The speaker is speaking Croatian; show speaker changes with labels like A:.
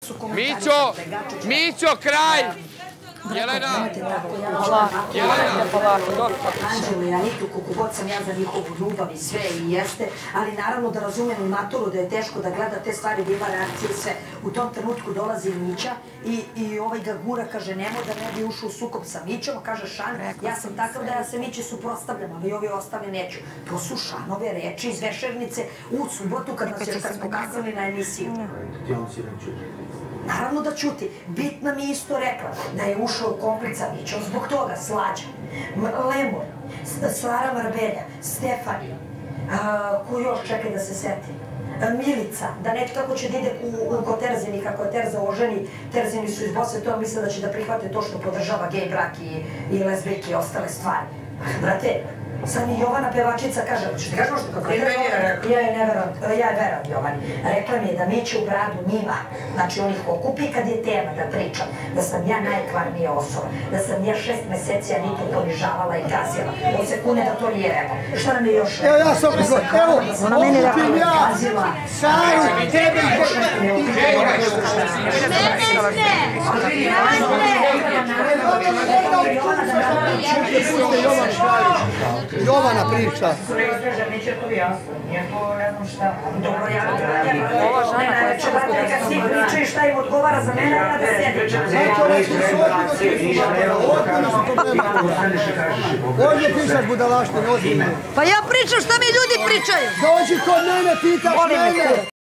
A: Mićo, kraj! Jelena!
B: Anđelo i Anitu, koliko god sam ja za njihovu ljubav i sve i jeste, ali naravno da razumem i Maturu da je teško da gleda te stvari, da ima reakcije i sve. U tom trenutku dolazi Mića i ovaj ga gura, kaže nemoj da ne bi ušao u sukob sa Mićom, kaže Šan, ja sam takav da ja se Mići suprotstavljam, ali ovi ostali neću. To su Šanove reči iz Vešernice u subotu kad smo kazali na emisiju. Naravno da ćuti. Bitna mi isto rekla da je ušao u konflikt sa Mićom, zbog toga Slađa, Lemon, Sara Marbelja, Stefanija, ko još čekaj da se seti, Milica, da neće kako će da ide kod Terzini, kako je Terza oženi, Terzini su iz Bosne, to misle da će da prihvate to što podržava gej brak i lezbijke i ostale stvari. Brate, sad mi Jovana pevačica kaže, što ti kažeš što kako je? Ja je veram Jovani. Rekla mi je da Miće u bradu njima, znači on ih okupi kad je tema da pričam, da sam ja najkvarnija osoba, da sam ja 6 meseci Anitu ponižavala i gazila. On se kune da to nije rekao. Šta nam je još rekao?
C: Evo ja sam prihod, evo, okupim ja, Saru, tebe i Jovana priča.
B: Ova žena koja će da kad svi pričaju šta im odgovara za mene, ja da sedim.
C: Ovdje pričaš budalaštine, ozbiljno.
D: Pa ja pričam šta mi ljudi pričaju.
C: Dođi kod mene, pitaš mene.